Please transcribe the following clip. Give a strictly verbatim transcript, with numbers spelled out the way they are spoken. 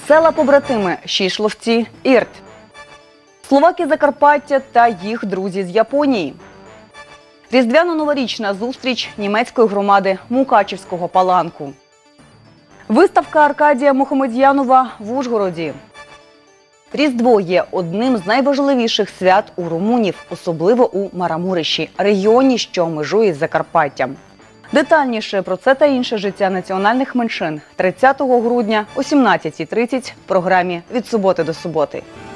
Села-побратими Шішловці, Ірт. Словаки Закарпаття та їх друзі з Японії. Різдвяно-новорічна зустріч німецької громади Мукачівського Паланку. Виставка Аркадія Мухамед'янова в Ужгороді. Різдво є одним з найважливіших свят у румунів, особливо у Марамурищі, регіоні, що межує з Закарпаттям. Детальніше про це та інше життя національних меншин тридцятого грудня о сімнадцятій тридцять в програмі «Від суботи до суботи».